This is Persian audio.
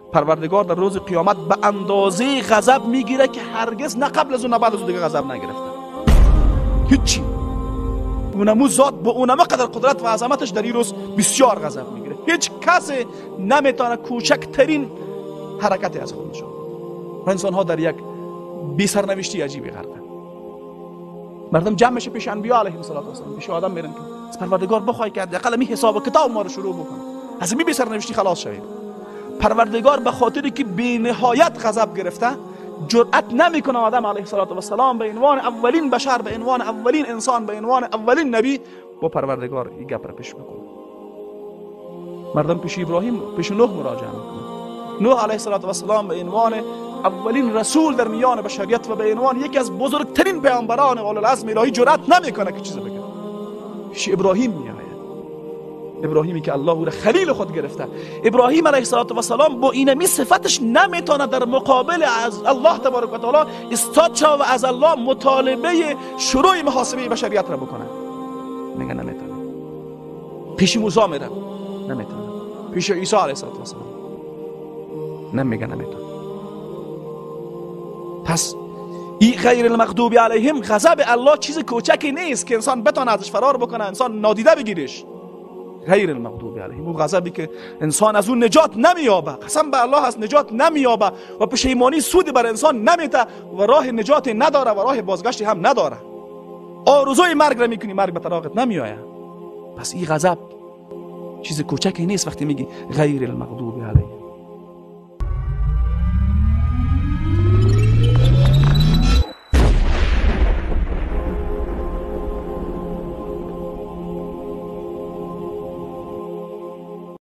پروردگار در روز قیامت به اندازه غضب میگیره که هرگز نه قبل از اون نه بعد از اون دیگه غضب نگرفته. هیچی. اونمو ذات با اونمه قدر قدرت و عظمتش در این روز بسیار غضب میگیره. هیچ کسی نمیتونه کوچکترین حرکتی از خود نشون بده. انسان ها در یک بی سرنوشتی عجیبی غرقن. مردم جمع میشه پیش انبیا علیهم السلام، پیش آدم میرن که از پروردگار بخوای که حداقل می حساب و کتاب ما رو شروع بکنه، از این بی سرنوشتی خلاص شویم. پروردگار به خاطری که بی نهایت غضب گرفته جرأت نمیکنه آدم علیه السلام به عنوان اولین بشر، به عنوان اولین انسان، به عنوان اولین نبی با پروردگار این گپ را پیش بکنه. مردم پیش ابراهیم، پیش نوح مراجعه میکنه. نوح علیه السلام به عنوان اولین رسول در میان بشریت و به عنوان یکی از بزرگترین پیامبران اولوالعزم الهی جرأت نمیکنه که چیزی بگه. پیش ابراهیم میآید. ابراهیمی که الله او را خلیل خود گرفته. ابراهیم علیه السلام با اینمی صفتش نمیتونه در مقابل از الله تبارک و تعالی استاد شو و از الله مطالبه شروع محاسبه بشریت را بکنه. میگه نمیتونه. پیش موسی میره نمیتونه. پیش عیسی علیه السلام نمیگه نمیتونه. پس این غیر المغضوب علیهم، غضب الله چیز کوچکی نیست که انسان بتونه ازش فرار بکنه، انسان نادیده بگیرش. غیر المغضوب علیهم، اون غضبی که انسان از اون نجات نمییابه، قسم به الله هست نجات نمییابه و پشیمانی سودی بر انسان نمیده و راه نجات نداره و راه بازگشتی هم نداره. آرزوی مرگ را میکنی، مرگ به طلاقت نمیآید. پس این غضب چیز کوچکی نیست وقتی میگی غیر المغضوب علیهم.